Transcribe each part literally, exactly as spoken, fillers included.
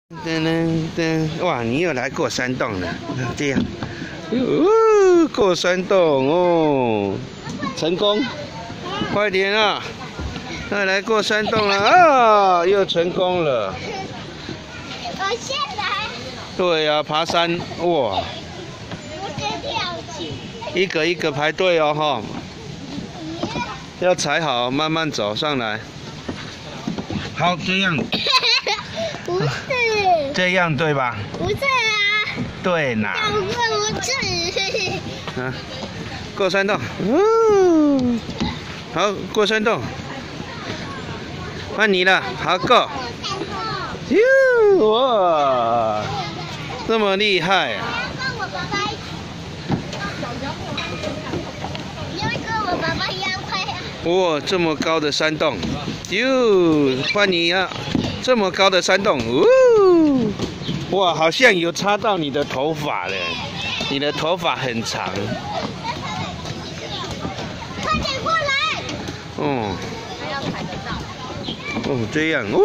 噔噔噔！哇，你又来过山洞了，这样，哦，过山洞哦，成功，快点啊！再来过山洞了啊，又成功了。 我先来。 对呀、啊，爬山哇！ 我先跳起。 一个一个排队哦，哈。要踩好，慢慢走上来。好，这样。 不是。 这样对吧？ 不是啊。 对啦。 跳过不是。 啊，过山洞。哦，好，过山洞。换你了，好过。哟，哇，这么厉害啊！ 跟我爸爸，你要跟我爸爸一样快啊！ 哇，这么高的山洞，哟，换你啊！这么高的山洞，哦，哇，好像有插到你的头发了，你的头发很长。 快点过来！ 哦， 还要踩得到。 哦，这样，哦，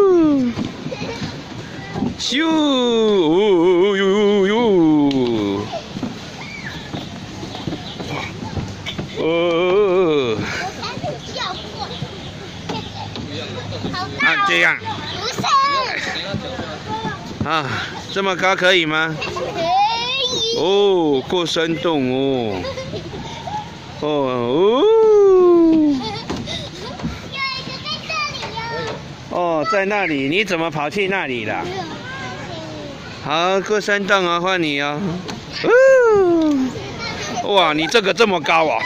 咻，哦呦呦，哦， 跳过。好大哦！ 啊，这样。 不是。 啊，这么高可以吗？ 可以。 哦，过山洞哦。哦哦。 有一个在这里哟。 哦，在那里，你怎么跑去那里了？好，过山洞啊，换你哦。哦，哇，你这个这么高啊！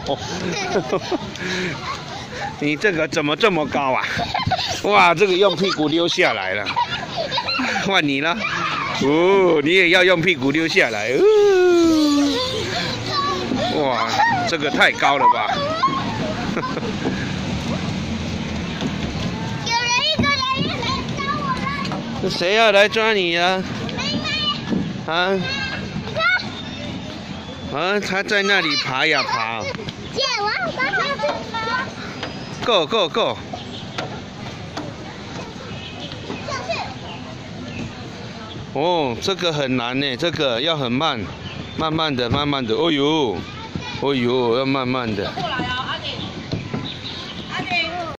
你这个怎么这么高啊？哇，这个用屁股溜下来了。换你了。哦，你也要用屁股溜下来。哦，哇，这个太高了吧！ 有人一个人来抓我了。 谁要来抓你呀、啊？啊？啊，他在那里爬呀爬。 姐，我要帮他去吗 Go go go！ 哦，这个很难呢，这个要很慢，慢慢的，慢慢的。哦呦，哦呦，要慢慢的。 过来啊！